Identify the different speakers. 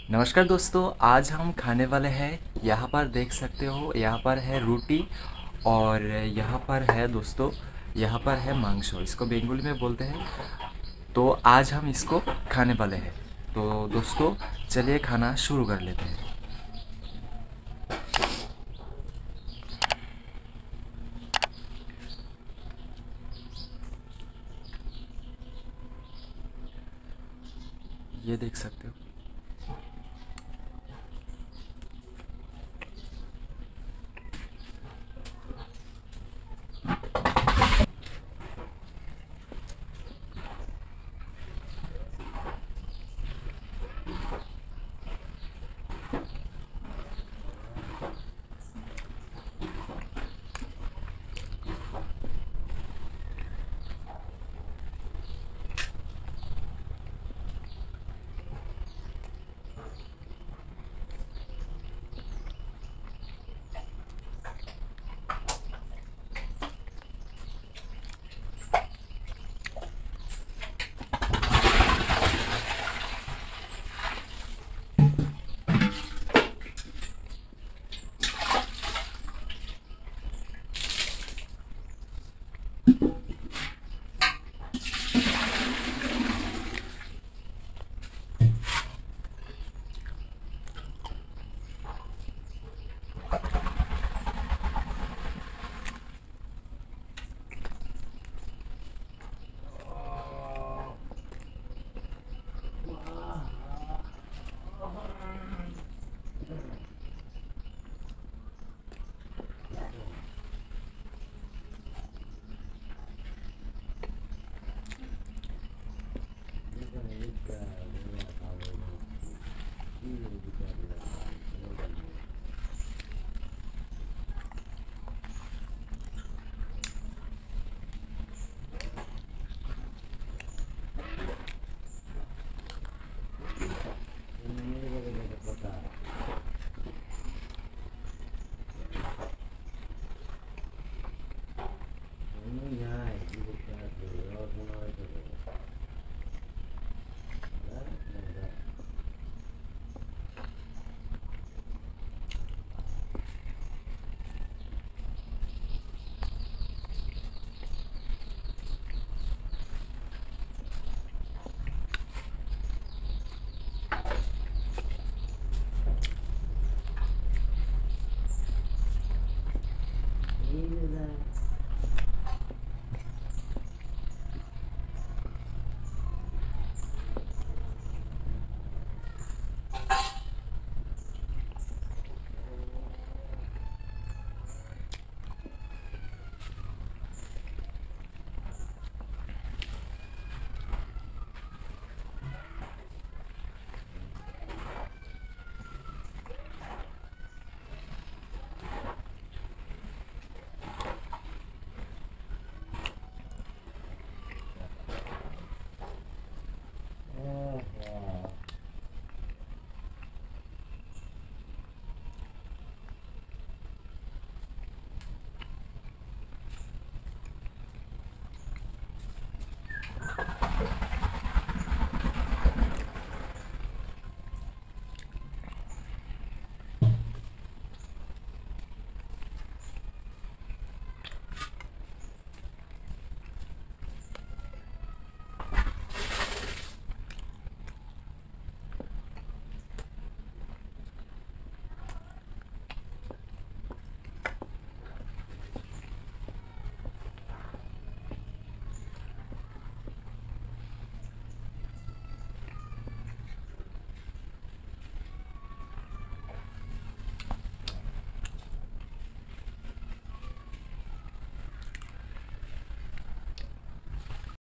Speaker 1: नमस्कार दोस्तों, आज हम खाने वाले हैं। यहाँ पर देख सकते हो, यहाँ पर है रोटी और यहाँ पर है दोस्तों, यहाँ पर है मांस। इसको बंगाली में बोलते हैं। तो आज हम इसको खाने वाले हैं। तो दोस्तों, चलिए खाना शुरू कर लेते हैं। ये देख सकते हो।